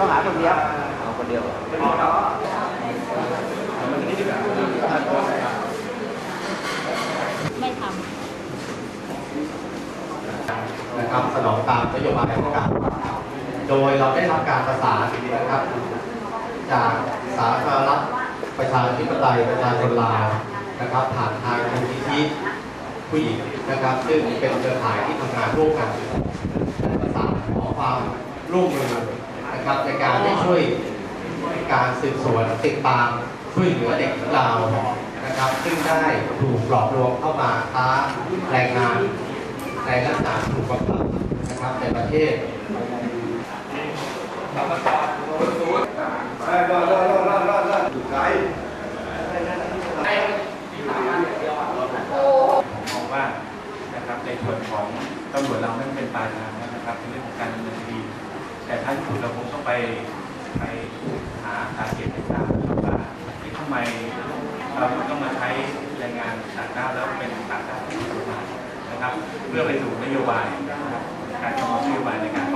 ต้องหาคนเดียวเอาคนเดียวไม่ทนะครับสนองตามนโยบายต่างๆโดยเราได้รับการประสานนะครับจากสาธารณรัฐประชาธิปไตยประชาชนลาวนะครับผ่านทางมูลนิธิผู้หญิงนะครับซึ่งเป็นเครือข่ายที่ทำงานร่วมกันประสานขอความร่วมมือนะครับในการได้ช่วยการสืบสวนติดตามช่วยเหลือเด็กลาวนะครับซึ่งได้ถูกหลอกลวงเข้ามาค้าแรงงานในลักษณะถูกบังคับนะครับในประเทศมองว่านะครับในส่วนของตำรวจเราไม่เป็นปลายทางนะครับในเรื่องของการดำเนินคดีแต่ท้ายที่สุดเราคงต้องไปหาสาเหตุให้ทราบว่าทำไมเราต้องมาใช้แรงงานต่างด้าวแล้วเป็นต่างด้าวที่ผิดกฎหมายนะครับเพื่อไปสู่นโยบายนะครับการกำหนดนโยบายในการ